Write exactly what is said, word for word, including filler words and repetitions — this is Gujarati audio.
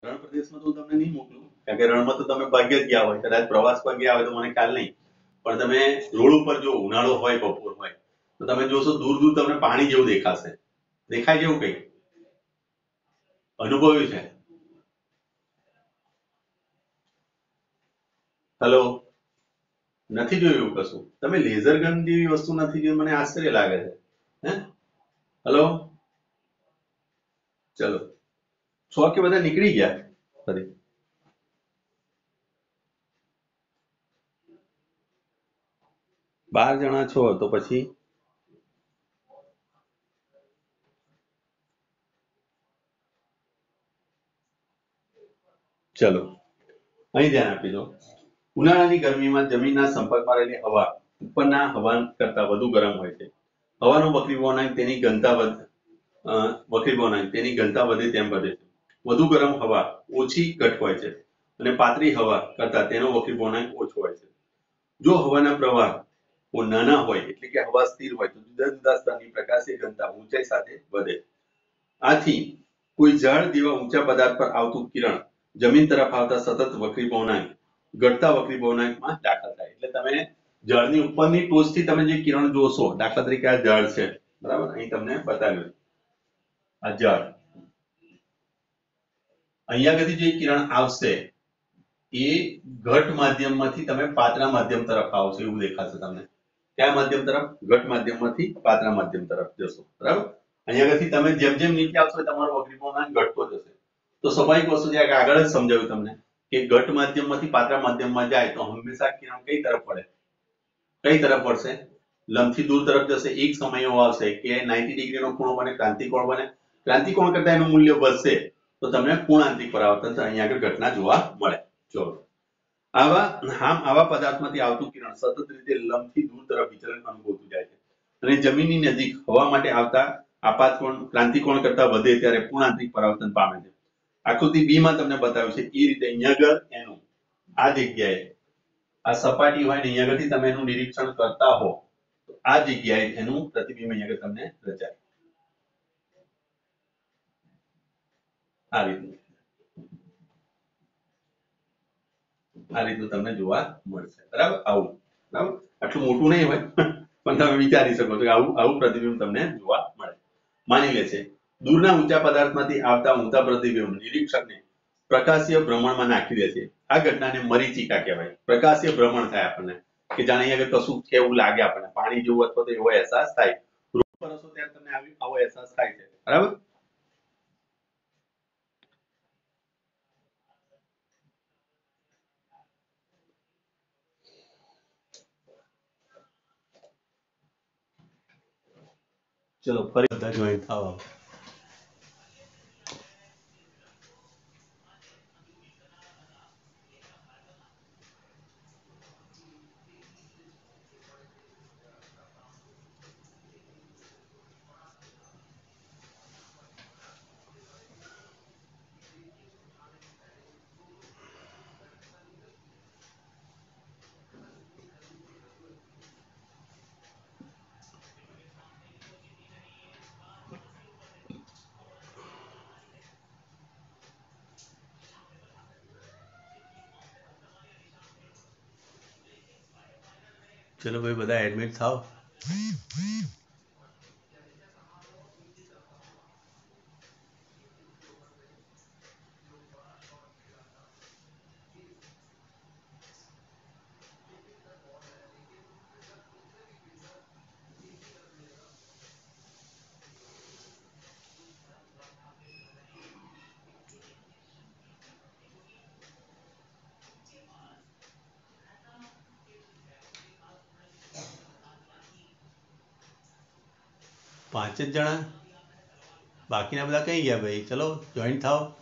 રણ પ્રદેશમાં તો તમને નહીં મોકલું, કારણ કે રણમાં તો તમે ભાગ્ય જ ગયા હોય, કદાચ પ્રવાસ પર ગયા હોય તો મને ખ્યાલ નહીં. પણ તમે રોડ ઉપર જો ઉનાળો હોય, બપોર હોય, તો તમે જોશો દૂર દૂર તમને પાણી જેવું દેખાશે. દેખાય જેવું કઈ અનુભવ્યું છે? હેલો, નથી જોયું એવું કશું? તમે લેઝર ગન જેવી વસ્તુ નથી જોઈ, મને આશ્ચર્ય લાગે છે. હે હેલો, ચલો, છો કે બધા નીકળી ગયા ફરી? બાર જણા છો તો પછી ચલો અહીં ધ્યાન આપી દો. ઉનાળાની ગરમીમાં જમીનના સંપર્કમાં રહેલી હવા ઉપરના હવા કરતા વધુ ગરમ હોય છે. હવાનો વક્રીભવનાંક તેની ઘનતા વધે અ, વક્રીભવનાંક તેની ઘનતા વધે તેમ વધે છે. વધુ ગરમ હવા ઓછી ઘટ હોય છે અને પાતળી હવા કરતા તેનો વક્રીભવનાંક ઓછો હોય છે. જો હવાના પ્રવાહ નાના હોય એટલે કે હવા સ્થિર હોય તો જુદા જુદા સ્તરની પ્રકાશીય ઘનતા ઊંચાઈ સાથે વધે. આથી કોઈ ઝાડ જેવા ઊંચા પદાર્થ પર આવતું કિરણ જમીન તરફ આવતા સતત વક્રીભવનાંક ઘટતા વક્રીભવનાંકમાં દાખલ થાય. એટલે તમે ઝાડની ઉપરની ટોચથી તમે જે કિરણ જોશો, દાખલા તરીકે આ ઝાડ છે, બરાબર, અહીં તમને બતાવ્યું આ ઝાડ, અહીંયા આગળથી જે કિરણ આવશે એ ઘટ માધ્યમમાંથી તમે પાતળા માધ્યમ તરફ આવશે એવું દેખાશે તમને. કયા માધ્યમ તરફ? ઘટ માધ્યમમાંથી પાતળા માધ્યમ તરફ જશો, બરાબર. અહીંયા આગળથી તમે જેમ જેમ નીચે આવશો તમારો વક્રીભવનાંક ઘટતો જશે. તો સ્વાભાવિક વસ્તુ છે કે આગળ જ સમજાવ્યું તમને કે ઘટ માધ્યમમાંથી પાતળા માધ્યમમાં જાય તો હંમેશા કિરણ કઈ તરફ પડે? કઈ તરફ પડશે? લંબથી દૂર તરફ જશે. એક સમય એવો આવશે કે નાઇન્ટી ડિગ્રીનો ખૂણો બને, ક્રાંતિકોણ બને. ક્રાંતિકોણ કરતા એનું મૂલ્ય વધશે તો તમને પૂર્ણાંતિક પરાવર્તન અહીંયા આગળ ઘટના જોવા મળે. ચલો, આવા આમ આવા પદાર્થમાંથી આવતું કિરણ સતત રીતે લંબથી દૂર તરફ વિચલન અનુભવતું જાય છે અને જમીનની નજીક હવા માટે આવતા આપાતકોણ ક્રાંતિકોણ કરતા વધે ત્યારે પૂર્ણાંતિક પરાવર્તન પામે છે. આકૃતિ બી માં તમને બતાવ્યું છે એ રીતે અહીંયા આગળ એનું આ જગ્યાએ આ સપાટી હોય ને અહીંયા આગળથી તમે એનું નિરીક્ષણ કરતા હો તો આ જગ્યાએ એનું પ્રતિબિંબ અહીંયા આગળ તમને રચાય આ રીતનું આ રીતનું તમને જોવા મળશે, બરાબર. આવું, બરાબર, આટલું મોટું નહીં હોય પણ તમે વિચારી શકો છો કે આવું આવું પ્રતિબિંબ તમને જોવા મળે. માની લે છે દૂરના ઊંચા પદાર્થમાંથી આવતા ઊંચા પ્રતિબિંબ નિરીક્ષકને પ્રકાશીય ભ્રમણમાં નાખી દે છે. આ ઘટનાને મરીચિકા કહેવાય. પ્રકાશીય ભ્રમણ થાય આપણને કે જાણે અહીંયા કશું છે એવું લાગે આપણને, પાણી જેવું અથવા તો એવો અહેસાસ થાય. રોડ પર હશો ત્યારે તમને આવી આવો અહેસાસ થાય છે, બરાબર. ચલો ફરી બધા જોઈન થાવ. ચલો ભાઈ બધા એડમિટ થાવ. પાંચ જ જણા, બાકીના બધા કઈ ગયા ભાઈ? ચલો જોઈન થાવ.